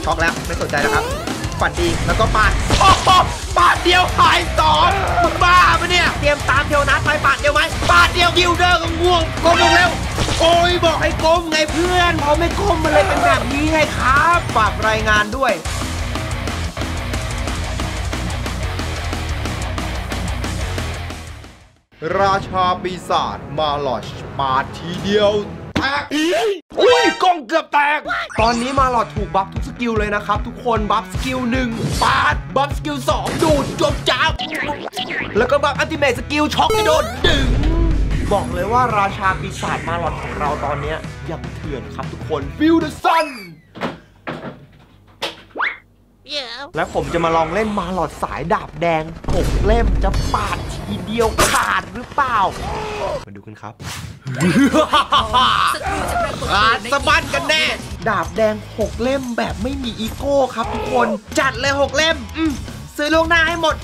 ช็อกแล้วไม่สนใจแล้วครับฝันดีแล้วก็ปาดโอ้โหปาดเดียวหาย2มึงบ้าปะเนี่ยเตรียมตามเทวนัทไปปาดเดียวไหมปาดเดียวกิลเดอร์ก็ง่วงก้มลงเร็วโอ้ยบอกให้ก้มไงเพื่อนพอไม่ก้มมันเลยเป็นแบบนี้ไงครับฝากรายงานด้วยราชาปีศาจมาลอชปาดทีเดียวแตกอุ้ยกล้องเกือบแตกตอนนี้มาลอดถูกบัฟทุกสกิลเลยนะครับทุกคนบัฟสกิล1ปาดบัฟสกิล2ดูดจบจ้าแล้วก็บัฟอัลติเมทสกิลช็อกกระโดดดึงบอกเลยว่าราชาปีศาจมาลอดของเราตอนนี้ยังเถื่อนครับทุกคนฟิลเดอะซันและผมจะมาลองเล่นมาลอดสายดาบแดง6เล่มจะปาดทีเดียวขาดหรือเปล่ามาดูกันครับขาดสะบั้นกันแน่ดาบแดง6เล่มแบบไม่มีอีโก้ครับทุกคนจัดเลย6เล่มซื้อล่วงหน้าให้หมด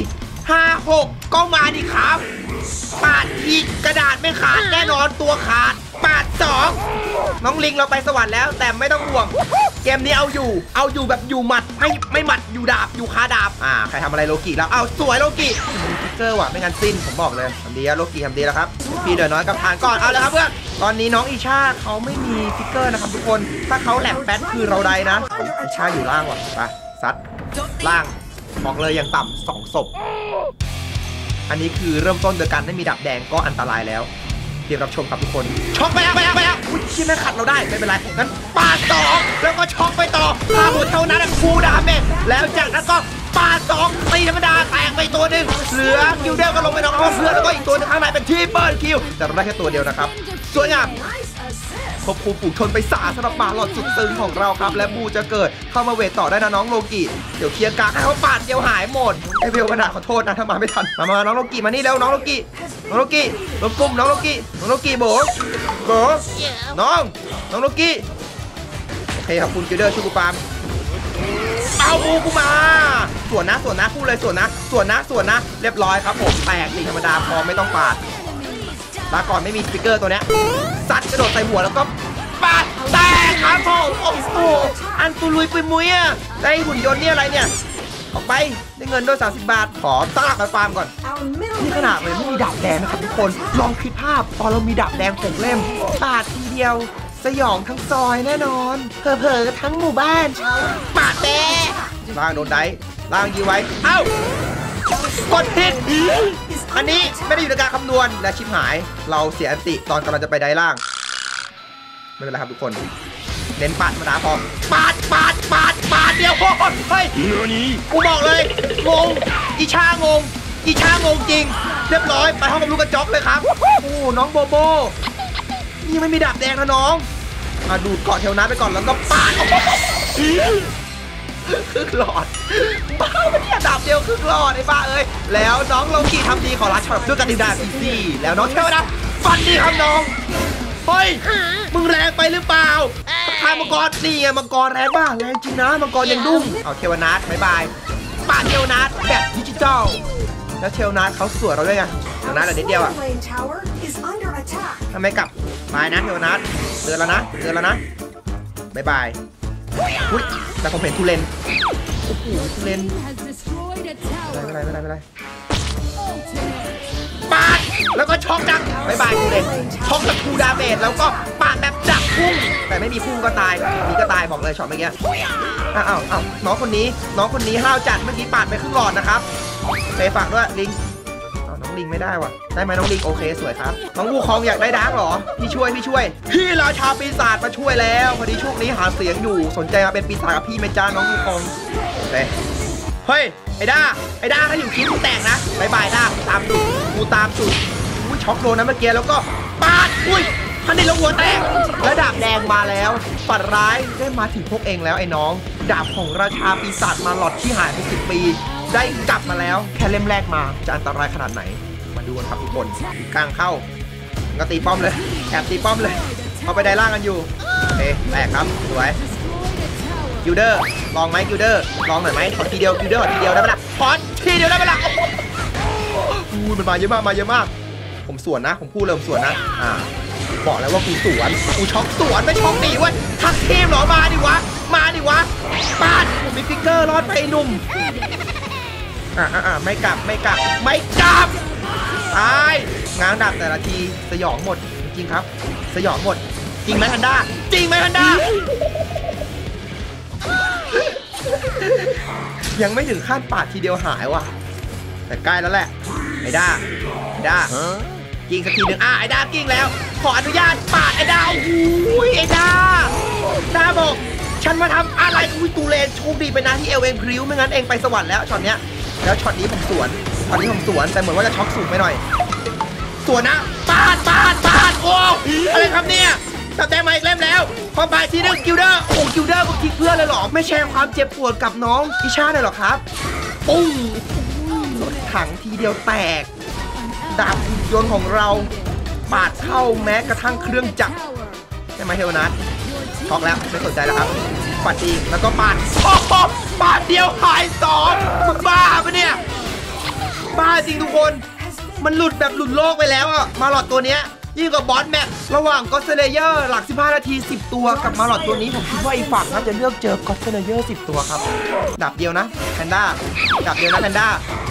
4 5 6ก็มาดิครับปาดทีกระดาษไม่ขาดแน่นอนตัวขาดปาด2น้องลิงเราไปสวรรค์แล้วแต่ไม่ต้องห่วงเกมนี้เอาอยู่แบบอยู่หมัดไม่หมัดอยู่ดาบอยู่คาดาบใครทำอะไรโลกิแล้วเอาสวยโลกิฟิกเกอร์ว่ะไม่งั้นสิ้นผมบอกเลยทำดีแล้วโลกิทำดีแล้วครับพี่เดือดน้อยกับทานก่อนเอาเลยครับเพื่อนตอนนี้น้องอิชาเขาไม่มีฟิกเกอร์นะครับทุกคนถ้าเขาแหลกแป๊ดคือเราได้นะอิชาอยู่ล่างว่ะไปซัดล่างบอกเลยอย่างต่ำ2 ศพอันนี้คือเริ่มต้นโดยการไม่มีดาบแดงก็อันตรายแล้วเดี๋ยวรับชมครับทุกคนช็อกไปแล้วอุ้ยที่แม่ขัดเราได้ไม่เป็นไรงั้นปาด2แล้วก็ช็อกไปต่อพาหมดเท่านั้นคูดาเมจแล้วจากนั้นก็ปาด2ตีธรรมดาแตกไปตัวหนึ่งเหลือคิวเดลก็ลงไปน้องเพื่อนแล้วก็อีกตัวนึงข้างในเป็นที่เปิดคิวแต่เราได้แค่ตัวเดียวนะครับสวยงามควบคุมฝูงชนไปสำหรับมาหลอดสุดตึงของเราครับและบูจะเกิดเข้ามาเวทต่อได้นะน้องโลกิเดี๋ยวเคลียร์กลางให้เขาปาดเดียวหายหมดไอเบลกระดาษขอโทษนะถ้ามาไม่ทันมาน้องโลกิมานี่เร็วน้องโลกิรวมกลุ่มน้องโลกิโบน้องโลกิโอเคขอบคุณคิวเดอร์ชูกูปามเอาบูกูมาส่วนนะพูดเลยส่วนนะเรียบร้อยครับผมแตกตีธรรมดาพอไม่ต้องปาดลาก่อนไม่มีสปิเกอร์ตัวเนี้ยซัดกระโดดใส่หัวแล้วก็ปาดแตกครับผมโอ้โหอันตุลุยปุยมุ้ยอ่ะได้หุ่นยนต์นี่อะไรเนี่ยออกไปได้เงินด้วย30 บาทขอตั้งหลักฟาร์มก่อนนี่ขนาดเลยไม่มีดาบแดงนะครับทุกคนลองคิดภาพตอนเรามีดาบแดง6 เล่มปาดทีเดียวสยองทั้งซอยแน่นอนเผลอๆทั้งหมู่บ้านปาดแตกล่างโดนได้ล่างยื้อไว้เอ้ากดผิดอันนี้ไม่ได้อยู่ในการคำนวณและชิบหายเราเสียอันติตอนกำลังจะไปได้ล่างไม่เป็นไรครับทุกคนเน้นปาดธรรมดาพอปาดเดียวโอ้ยเฮ้ยกูบอกเลยงงอีชางงจริงเรียบร้อยไปห้องกับลูกกระจอกเลยครับโอ้น้องโบโบนี่ไม่มีดาบแดงนะน้องดูดเกาะเทวนัทไปก่อนแล้วก็ปาดครึ่งหลอดบ้าไม่เนี่ยดาบเดียวครึ่งหลอดไอ้บ้าเอ้ยแล้วน้องโลกิทำดีขอรัดช็อตด้วยกันดีดาอีซี่แล้วน้องเทวนัทฟันดีครับน้องเฮ้ยมึงแรงไปหรือเปล่าทางมังกรนี่ไงมังกรแรงบ้าแรงจริงนะมังกรยังดุ้งเอาเทวนัทบายบายปาดเทวนัทแบบดิจิตอลแล้วเทวนัทเขาสวยเราด้วยไงเทวนัทนิดเดียวอะทำไมกลับไปนะเทวนัทเตือนแล้วนะบายบายอุ้ยแต่ผมเห็นทุเรนโอ้โหทุเรนไม่เป็นไรปาดแล้วก็ช็อกดักบายบายทุเรนช็อกกับคูดาเมจแล้วก็ปาดแบบดักพุ่งแต่ไม่มีพุ่งก็ตายมีก็ตายบอกเลยช็อตเมื่อกี้อ้าวน้องคนนี้ห้าวจัดเมื่อกี้ปาดไปครึ่งหลอดนะครับเซฝากด้วยลิงน้องลิงไม่ได้ว่ะได้ไหมน้องลิงโอเคสวยครับน้องวูคองอยากได้ดาร์กหรอพี่ช่วยพี่ราชาปีศาจมาช่วยแล้วพอดีช่วงนี้หาเสียงอยู่สนใจมาเป็นปีศาจกับพี่ไหมจ้าน้องวูคองเฮ้ยไอ้ด้าถ้าอยู่คิดกูแตกนะบายด้าตามสุดอุ้ยช็อกโดนนะเมื่อกี้แล้วก็ปาดอุ้ยทันทีแล้วหัวแตกแล้วดาบแดงมาแล้วปัดร้ายได้มาถึงพวกเองแล้วไอ้น้องดาบของราชาปีศาจมาหลอดที่หายไป10 ปีได้กลับมาแล้วแค่เล่มแรกมาจะอันตรายขนาดไหนมาดูกันครับทุกคนกลางเข้าก็ตีป้อมเลยแอบตีป้อมเลยเอาไปได้ล่างกันอยู่โอเคแตกครับสวยกิลเดอร์ลองไหมกิลเดอร์ลองหน่อยไหมขอทีเดียวกิลเดอร์ขอทีเดียวได้ไหมล่ะขอทีเดียวได้ไหมล่ะมันมาเยอะมากผมสวนนะผมพูดเลยผมสวนนะบอกแล้วว่ากูสวนกูช็อกสวนไม่ช็อกหนีเว้ยทักทีมหรอมาดิวะปาดมีฟิกเกอร์รอดไปหนุ่มไม่กลับตายง้างดาบแต่ละทีสยองหมดจริงครับสยองหมดจริงไหมแพนด้าจริงไหมแพนด้ายังไม่ถึงขั้นปาดทีเดียวหายว่ะแต่ใกล้แล้วแหละไอ้ด้ากิ้งสักทีหนึ่งไอ้ด้ากิ้งแล้วขออนุญาตปาดไอ้ด้าอุ้ยไอ้ด้าบอกฉันมาทำอะไรอุ้ยตูเลนโชคดีไปนะที่เอลเองพริ้วไม่งั้นเองไปสวรรค์แล้วช็อตเนี้ยแล้วช็อตนี้ผมสวนแต่เหมือนว่าจะช็อกสูงไปหน่อยสวนนะปาดโอ้อะไรครับเนี่ยตัดแต้มมาอีกเล่มแล้วพอไปทีนึงกิลเดอร์กิลเดอร์กูทิ้งเพื่อนเลยหรอไม่แชร์ความเจ็บปวดกับน้องอิชาเลยหรอครับปุ้งรถถังทีเดียวแตกดาบยนต์ของเราปาดเข้าแม้กระทั่งเครื่องจักรใช่ไหมเทวนัทช็อกแล้วไม่สนใจแล้วครับปัดอีกแล้วก็ปาดปาดเดียวหาย2มึงบ้าปะเนี่ยบ้าจริงทุกคนมันหลุดแบบหลุดโลกไปแล้วอ่ะมาหลอดตัวเนี้ยยิ่งกับบอสแม็กระหว่างก็อตสเลเยอร์หลัก15นาที10ตัวกับมาหลอดตัวนี้ผมคิดว่าอีกฝั่งน่าจะเลือกเจอก็อตสเลเยอร์10ตัวครับดาบเดียวนะแพนด้าดาบเดียวนะแพนด้า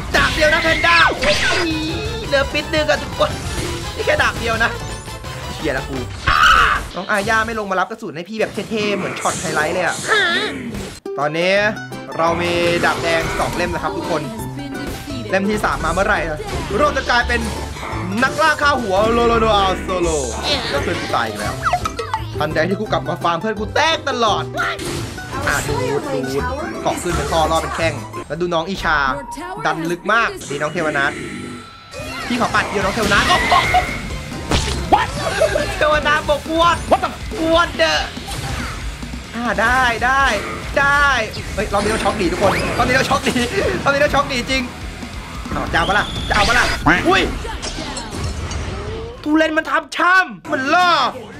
เหลือปิดนึงกับทุกคนนี่แค่ดาบเดียวนะเชียร์ละกูน้องอาญาไม่ลงมารับกระสุนให้พี่แบบเท่ๆเหมือนช็อตไฮไลท์เลยอ่ะตอนนี้เรามีดาบแดง2เล่มนะครับทุกคนเล่มที่3มาเมื่อไหร่เราจะกลายเป็นนักล่าข้าวหัวโลโลโนอาโซโลแล้วเพื่อนกูตายอีกแล้วทันใดที่กูกลับมาฟาร์มเพื่อนกูแตกตลอดดูเกาะขึ้นเป็นคอรอเป็นแข้งแล้วดูน้องอิชาดันลึกมากดีน้องเทวนัทพี่ขอปัดเดียวน้องเทวนัทเทวนัทบอกกวนเด้อได้เฮ้ยเราช็อกดีทุกคนตอนนี้เราช็อกดีจริงจะเอาปะล่ะอุ้ยตูเลนมันทำช้ำมันล่อ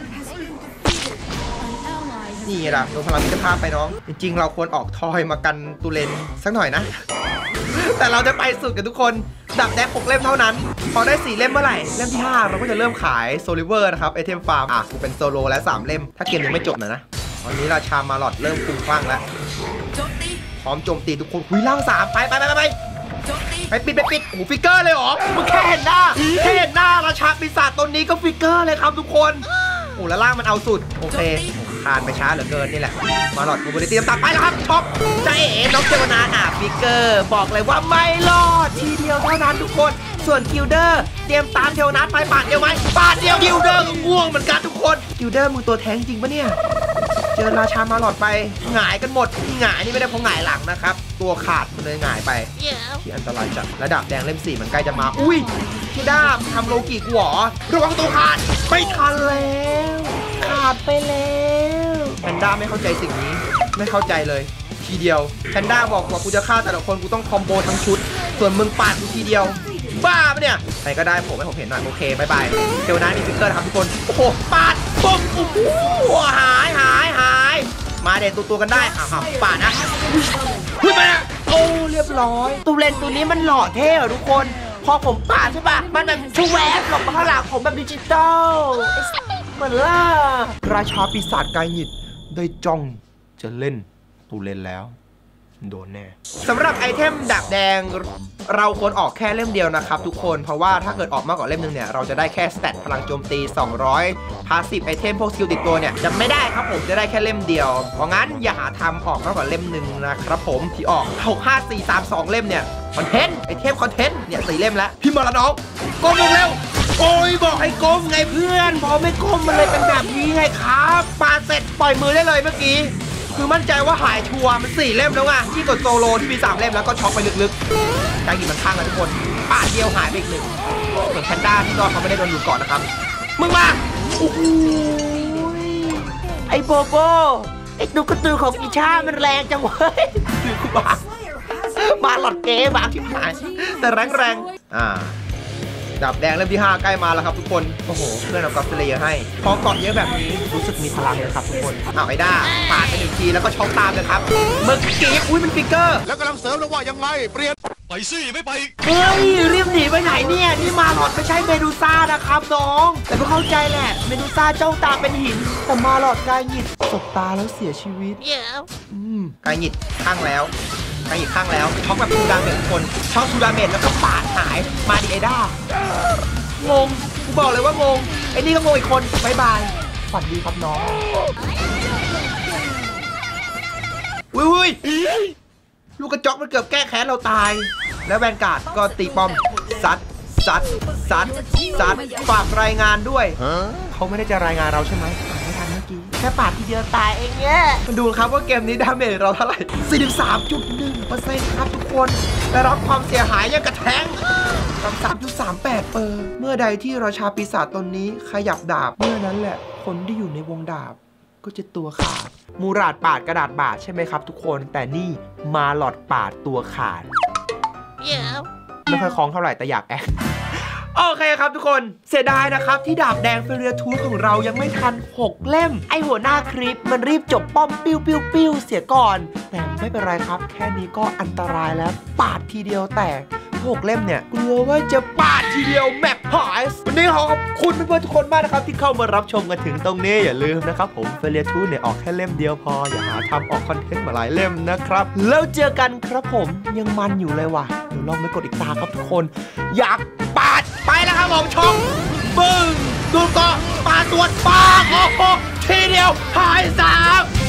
นี่ไงล่ะโดนพลังมิตรภาพไปน้องจริงๆเราควรออกทอยมากันตูเลนสักหน่อยนะแต่เราจะไปสุดกันทุกคนดับแดก6เล่มเท่านั้นพอได้4เล่มเมื่อไหร่เล่มที่5เราก็จะเริ่มขายโซลิเวอร์นะครับไอเทมฟาร์มกูเป็นโซโลแล้ว3เล่มถ้าเกมยังไม่จบนะตอนนี้ราชามาหลอดเริ่มคุ้มคลั่งแล้วพร้อมโจมตีทุกคนคุยล่าง3ไปปิดโอ้ฟิกเกอร์เลยเหรอมึงแค่เห็นหน้าราชาปีศาจตนนี้ก็ฟิกเกอร์เลยครับทุกคนโอ้แล้วล่างมันเอาสุดโอเคคานไปช้าเหลือเกินนี่แหละมาหลอดมูบิลิตี้ตัดไปแล้วครับช็อปใจน้องเจวนาฟิกเกอร์บอกเลยว่าไม่รอดทีเดียวเท่านั้นทุกคนส่วนกิลเดอร์เตรียมตามเทวนัทไปปาดเดียวไหมปาดเดียวกิลเดอร์ก็ง่วงเหมือนกันทุกคนกิลเดอร์มึงตัวแทงจริงปะเนี่ยเจอราชามาหลอดไปหงายกันหมดหงายนี่ไม่ได้เพราะหงายหลังนะครับตัวขาดมันเลยหงายไปที่อันตรายจัดระดับแดงเล่ม4มันใกล้จะมาอุ้ยพี่ด้าทำโลกิกูหรอระวังตัวขาดไม่ทันแล้วขาดไปแล้วแพนด้าไม่เข้าใจสิ่งนี้ไม่เข้าใจเลยทีเดียวแพนด้าบอกว่ากูจะฆ่าแต่ละคนกูต้องคอมโบทั้งชุดส่วนมึงปาดกูทีเดียวบ้าปะเนี่ยใครก็ได้ผมให้ผมเห็นหน่อยโอเคบายเทวนามีฟิกเกอร์ครับทุกคนโอ้โหปาดปุ๊บโอ้โหหายมาเด็ดตัวกันได้ปาดนะขึ้นมาโอ้เรียบร้อยตูเลนตัวนี้มันหล่อเท่ทุกคนพอผมปาดใช่ปะมันแบบชูแวบหลบมาข้างหลังผมแบบดิจิตอลเหมือนล่ะราชาปีศาจกายหงิดได้จ้องจะเล่นตูเลนแล้วโดนแน่สำหรับไอเทมดาบแดงเราควรออกแค่เล่มเดียวนะครับทุกคนเพราะว่าถ้าเกิดออกมากกว่าเล่มนึงเนี่ยเราจะได้แค่สเตตพลังโจมตี200พาสซีฟไอเทมพวกสกิลติดตัวเนี่ยจะไม่ได้ครับผมจะได้แค่เล่มเดียวเพราะงั้นอย่าหาทำออกมากกว่าเล่มนึงนะครับผมที่ออก6 5 4 3 2เล่มเนี่ยคอนเทนต์ไอเทมคอนเทนต์เนี่ย4เล่มแล้วพี่มาละน้องก้มลงเร็วโอ้ยบอกให้ก้มไงเพื่อนพอไม่ก้มมันเลยเป็นแบบนี้ไงครับปาเสร็จปล่อยมือได้เลยเมื่อกี้คือมั่นใจว่าหายชัวร์มัน4เล่มแล้วไงที่กดโซโลที่มี3เล่มแล้วก็ช็อกไปลึกๆใจหยิบมันข้างกันทุกคนปาดเดียวหายไปอีก1เหมือนแพนด้าที่รอดเขาไม่ได้โดนหลุดก่อนนะครับมึงมาโอ้โหไอ้โบโบไอ้ตุ๊กตาของอิชามันแรงจังเว้ยคือกูมาหลอดเก๋บางที่หายแต่แรงดาบแดงเล่มที่5ใกล้มาแล้วครับทุกคนโอ้โหเพื่อนเอากอล์ฟเลียให้พอเกาะเยอะแบบนี้รู้สึกมีพลังเลยครับทุกคนเอาไอ้ด้าปาดไป1 ทีแล้วก็ช็อกตามเลยครับเมื่อกี้อุ้ยมันฟิกเกอร์แล้วกำลังเสริมแล้วว่ายังไงเปลี่ยนไปสิไม่ไปเฮ้ยรีบหนีไปไหนเนี่ยนี่มาหลอดไม่ใช่เมดูซ่านะครับน้องแต่ก็เข้าใจแหละเมดูซ่าจ้องตาเป็นหินแต่มาหลอดกายหงิดสบตาแล้วเสียชีวิตกายหงิดข้างแล้วกายหงิดข้างแล้วช็อกแบบทูดาเมจทุกคนช็อกทูดาเมจแล้วก็ปาดหายมาดิไอด้างงกูบอกเลยว่างงไอ้นี่ก็งงอีกคนบายบายฝันดีครับน้องอุ้ยลูกกระจอกมันเกือบแก้แค้นเราตายแล้วแวนการ์ดก็ตีป้อมซัดฝากรายงานด้วยเขาไม่ได้จะรายงานเราใช่ไหมไม่ทันเมื่อกี้แค่ปาดทีเดียวตายเองเนี่ยมาดูครับว่าเกมนี้ดาเมจเราเท่าไหร่ 43.1% ครับทุกคนได้รับความเสียหายยังกระแทง3.38%เมื่อใดที่ราชาปีศาจตนนี้ขยับดาบเมื่อนั้นแหละคนที่อยู่ในวงดาบก็จะตัวขาดมูราดปาดกระดาษบาดใช่ไหมครับทุกคนแต่นี่มาหลอดปาดตัวขาดไม่ค่อยคล้องเท่าไหร่แต่อยากแอบโอเคครับทุกคนเสียดายนะครับที่ดาบแดงเฟเรียทูธของเรายังไม่ทัน6เล่มไอหัวหน้าคลิปมันรีบจบป้อมปิ้วเสียก่อนแต่ไม่เป็นไรครับแค่นี้ก็อันตรายแล้วปาดทีเดียวแต่6เล่มเนี่ยกลัวว่าจะปาดทีเดียวแมปหายวันนี้ขอขอบคุณเพื่อนๆทุกคนมากนะครับที่เข้ามารับชมกันถึงตรงนี้อย่าลืมนะครับผมเฟเรียทูธเนี่ยออกแค่เล่มเดียวพออย่าหาทำออกคอนเทนต์มาหลายเล่มนะครับแล้วเจอกันครับผมยังมันอยู่เลยว่ะเดี๋ยวลองไปกดอีกตาครับทุกคนอยากปาดไปแล้วครับผมช่องบึ้งดูก็ปาดตัวปากโอ้โหทีเดียวหาย3